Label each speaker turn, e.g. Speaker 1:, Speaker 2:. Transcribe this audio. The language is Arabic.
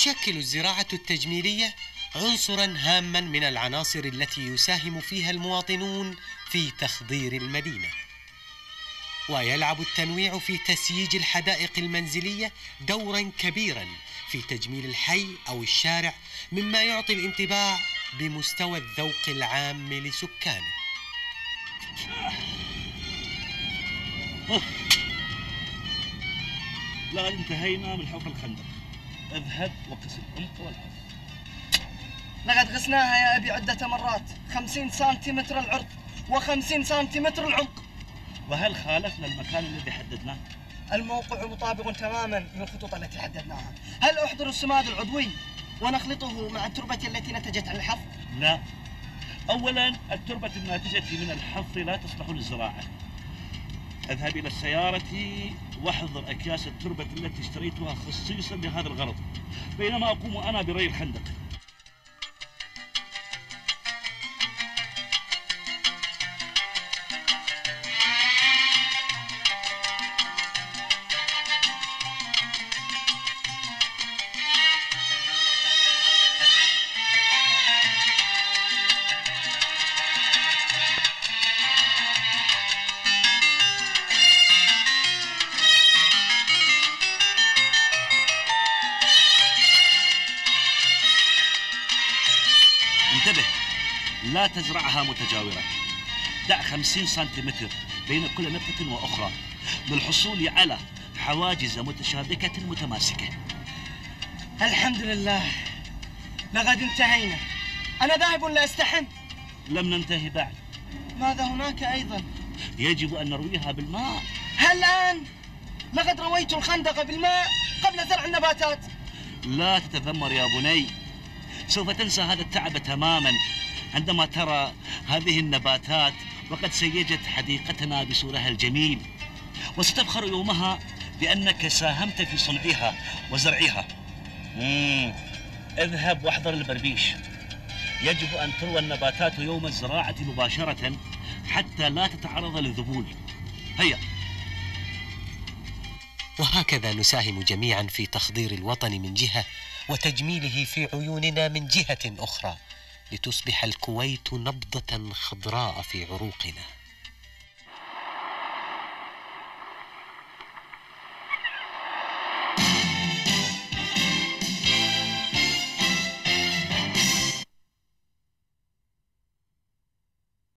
Speaker 1: تشكل الزراعة التجميلية عنصراً هاماً من العناصر التي يساهم فيها المواطنون في تخضير المدينة. ويلعب التنويع في تسييج الحدائق المنزلية دوراً كبيراً في تجميل الحي أو الشارع، مما يعطي الانطباع بمستوى الذوق العام لسكانه.
Speaker 2: لقد انتهينا من حفر الخندق. اذهب وقس العمق والعرض.
Speaker 3: لقد غسناها يا أبي عدة مرات، 50 سنتيمتر العرض و50 سنتيمتر العمق.
Speaker 2: وهل خالفنا المكان الذي حددناه؟
Speaker 3: الموقع مطابق تماما للخطوط التي حددناها. هل أحضر السماد العضوي ونخلطه مع التربة التي نتجت عن الحفر؟
Speaker 2: لا. أولا التربة الناتجة من الحفر لا تصلح للزراعة. اذهب إلى السيارة واحضر أكياس التربة التي اشتريتها خصيصا لهذا الغرض، بينما أقوم أنا بري الخندق. انتبه، لا تزرعها متجاورة. دع 50 سنتيمتر بين كل نبتة وأخرى للحصول على حواجز متشابكة متماسكة.
Speaker 3: الحمد لله، لقد انتهينا. أنا ذاهب لأستحم.
Speaker 2: لم ننتهي بعد.
Speaker 3: ماذا هناك أيضا؟
Speaker 2: يجب أن نرويها بالماء.
Speaker 3: هل الآن؟ لقد رويت الخندق بالماء قبل زرع النباتات.
Speaker 2: لا تتذمر يا بني، سوف تنسى هذا التعب تماما عندما ترى هذه النباتات وقد سيجت حديقتنا بسورها الجميل، وستفخر يومها بأنك ساهمت في صنعها وزرعها. اذهب واحضر البربيش. يجب أن تروى النباتات يوم الزراعة مباشرة حتى لا تتعرض للذبول. هيا.
Speaker 1: وهكذا نساهم جميعاً في تخضير الوطن من جهة وتجميله في عيوننا من جهة أخرى، لتصبح الكويت نبضة خضراء في عروقنا.